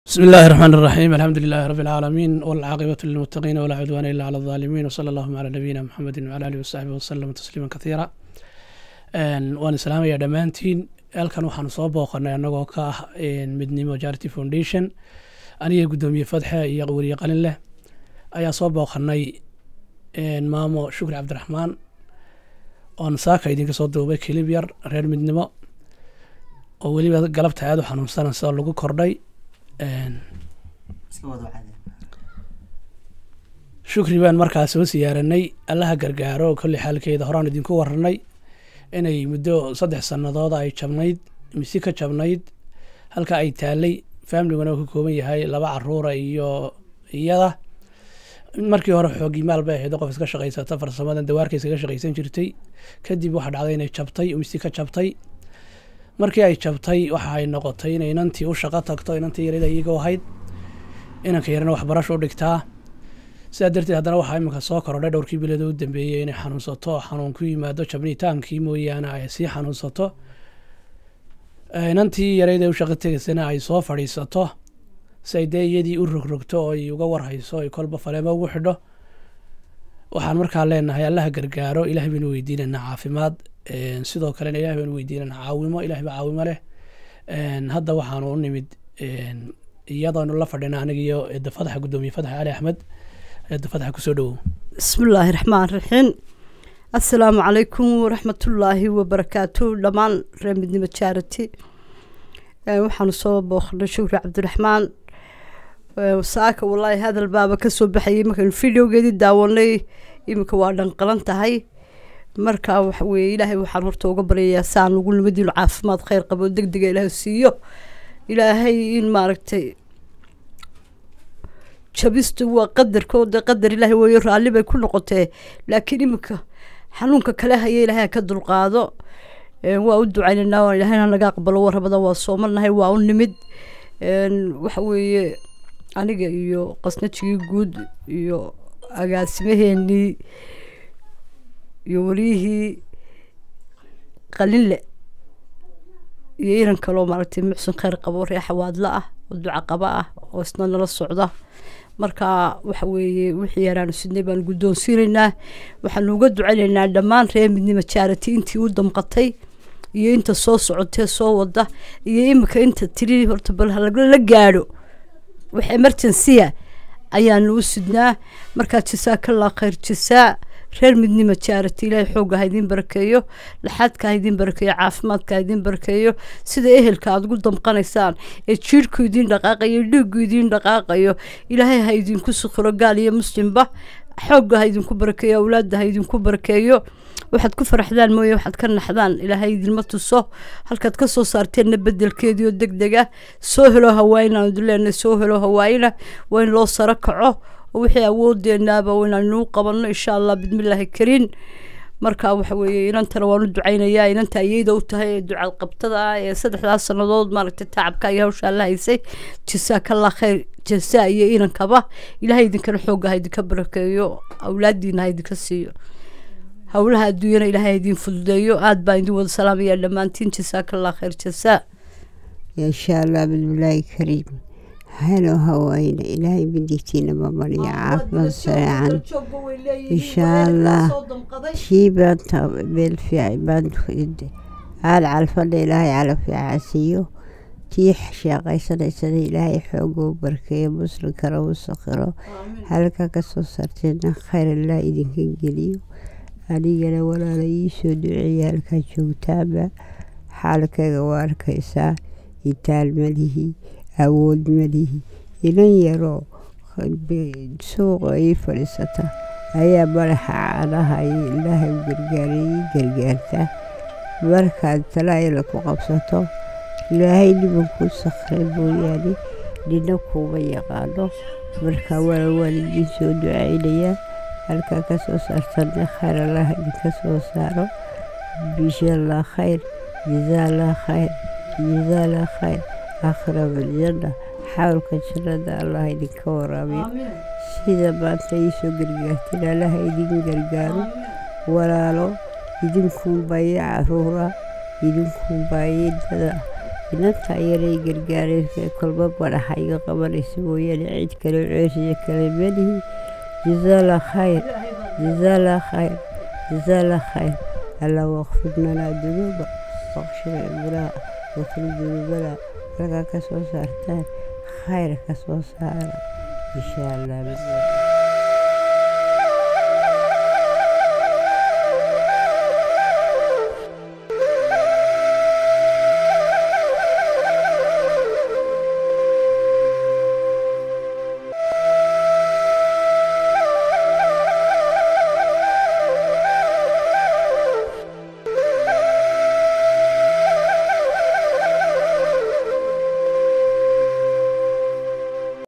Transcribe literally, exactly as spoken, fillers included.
بسم الله الرحمن الرحيم الحمد لله رب العالمين والعاقبة للمتقين ولا عدوان إلا على الظالمين وصلى الله على نبينا محمد وعلى آله وصحبه وسلم تسليما كثيرا وأنا سلام يا دمانتين halkan waxaan soo booqanay anagoo ka ah midnimo charity foundation aniga gudoomiye Fadxa iyo wariye qalin leh ayaa soo booqanay maamo Shukri Cabdiraxmaan oo saaka idinka soo duubay kilib yar reer midnimo oo waliba galabta aad u xanuunsan soo lagu kordhay Shukri baan markaas soo siyaaranay allaha gargaaro kulli xaalkeeda horaan idinku waranay inay muddo saddex sanadood ay jabnayd mise ka jabnayd halka ay taalay family-guna ku kooban yahay laba caruur iyo iyada markii hore xoogi maal bay ahayd qof iska shaqeysata farsamadan dawaarkiisa ka shaqeysan jirtay kadib waxa dhacday inay jabtay mise ka jabtay markii ay jabtay waxa ay noqotay inay inantii u shaqo tagto inantii yarida iyaga ahayd inanka yarina wax barasho u dhigtaa sidaa darteed haddana waxaa iminka soo korodhay dhowrkii bilood u dambeeyay inay xanuunsato xanuun ku yimaado jabnitaankii mooyaane ay sii xanuunsato inantii yarayda u shaqo tegaysana ay soo fadhiisato si ay dee iyadii u rogrogto oo ay uga warhayso ay kolba faleemo ugu xidho waxaan markaa leenahay allaha gargaaro ilaahay baynu weydiinanaa caafimaad sidoo kalena ilaahay baynu weydiinanaa caawimo ilaahay baa caawimo leh hadda waxaanu u nimid iyadoonu la fadhina aniga iyo Fadxa gudoomiye Fadxa Ali Axmed Fadxa ku soo dhawo bismillaahi raxmaani raxiim assalaamu calaykum waraxmatullaahi wabarakaatuh dhammaan reer midnimo charity waxaanu soo booqnay Shukri Cabdiraxmaan saaka wallahi hadal baaba ka soo baxayay markaan videogeedii daawanay imika waa dhanqalan tahay marka waxa weeye ilaahay waxaan horta uga baryayaa saan ugu nimadiilo caafimaad khayr qabo degdeg ilaahay siiyo ilaahay in maaragtay jabistu waa qadarkooda qadar ilaahay way raalli bay ku noqotay laakiin imika xanuunka kale haya ilaahay ka dulqaado waa u ducaynaynaa ilaahayna naga aqbalo warabada waa soomanahay waa u nimid waxa weeye aniga iyo qasnajigii guud iyo agaasimaheenii iyo wariyihii qalinle iyo iran kaloo maaragtay muxsin khayr qabo reexa waadla ah oo duca qaba ah oo isna nala socda marka waxa weeye wixii yaraan sidnay baan guddoonsiinaynaa waxaan uga ducaynaynaa dhammaan reer midnimo charity intii u damqatay iyo inta soo socotay soo wada iyo imika inta tiri horta bal la gaadho wax emergency ayaan u sidnaa marka jazakallahu khayr jazaa reer midnimo charity ilaahay xoog ah idin barakeeyo laxadka idin barakeeyo caafimaadka idin barakeeyo sida ehelka aad ugu damqanaysaan ee jiirku idin dhaqaaqayo dhiiggu idin dhaqaaqayo ilaahay ha idin ku sukhro gaal iyo muslimba xoog ah idin ku barakeeyo awlaad ah idin ku barakeeyo waxaad ku faraxdaan mooyee waxaad ka naxdaan ilaahay idin ma tuso halkaad ka soo saarteen beddelkeedii oo degdeg ah soo helo hawaayna duleena soo helo hawaayna waa in loo sara kaco wixii awoodeenaaba inaynu qabanno insha Allah bismillaahi kariin marka waxa weeye inanta waan u ducaynayaa inanta ayayda u tahay ducad qabtada ee saddexdaas sanadood maaragtay tacabka iyo hawsha la haysay jazakallahu khayr jazaa iyo inankaba ilaahay idinkana xoog ah idinka barakeeyo awlaadiina idinka siiyo hawlaha adduunyada ilaahay idin fududeeyo aad baan idin wada salaamaya dhammaantiin jazakallahu khayr jazaa insha Allah bismillaahi kariim هلو هواينا إلهي بديتينا باباني عافما سريعا إن شاء الله شيبا بالفعل بان عال على الفضل إلهي على في عاسيو تيح شاقي سنة سنة إلهي حقو بركي مسلم كرو الصخرة هلكا كسو سرتنا خير الله إذنك انجليو أنينا ولا ليسو دعي هلكا شو تابع حالكا غواركا إسا إتال مليهي awood malihi ilan yaro suuqa ay fadhiisata ayaa madaxa caanaha ilaahay gargaarayay gargaarta markaad talaayla ku qabsato ilaahay nimankuu sakhray mooyaane nina kuma yaqaano marka waa waalidin soo ducaynayaa halkaa ka soo saartana khayr allah idinka soo saaro bisha allah khayr jazaa allah khayr jazaa allah khayr آخر بالجنة حاولك الجنة الله يديك ورامي سيدا ما تيسو قرقاتنا لها يدين قرقارو ولا لو يدينكم باي عرورة يدينكم باي دادا inanta yaray gargaaraysa kolba baraha iga qabanaysa mooyaane cid kale ceeshiya kale malihi jazaala khayr jazaala khayr jazaala khayr alla waqfid lanaa dunuuba waqshir cibraa wafri dunuubana lagaa ka soo saartaan khayr ka soo saara insha allah